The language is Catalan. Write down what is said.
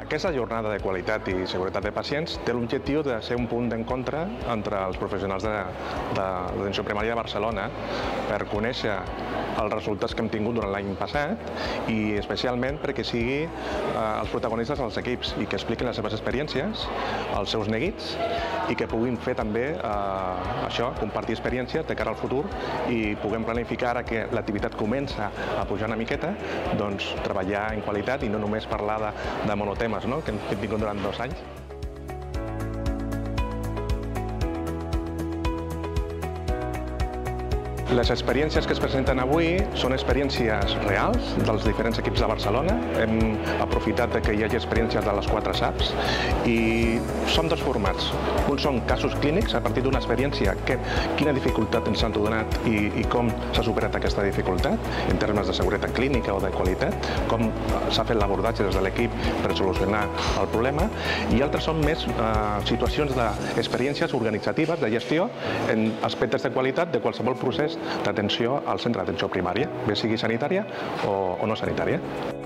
Aquesta jornada de qualitat i seguretat de pacients té l'objectiu de ser un punt d'encontre entre els professionals de l'atenció primària de Barcelona per conèixer els resultats que hem tingut durant l'any passat i especialment perquè sigui els protagonistes dels equips i que expliquin les seves experiències, els seus neguits i que puguin fer també això, compartir experiències de cara al futur i puguem planificar ara que l'activitat comença a pujar una miqueta, doncs treballar en qualitat i no només parlar de monotemes que hem tingut durant 2 anys. Les experiències que es presenten avui són experiències reals dels diferents equips de Barcelona. Hem aprofitat que hi hagi experiències de les 4 SAPs i són 2 formats. Un són casos clínics a partir d'una experiència, quina dificultat ens han donat i com s'ha superat aquesta dificultat en termes de seguretat clínica o de qualitat, com s'ha fet l'abordatge des de l'equip per solucionar el problema, i altres són més situacions d'experiències organitzatives de gestió en aspectes de qualitat de qualsevol procés d'atenció al centre d'atenció primària, bé sigui sanitària o no sanitària.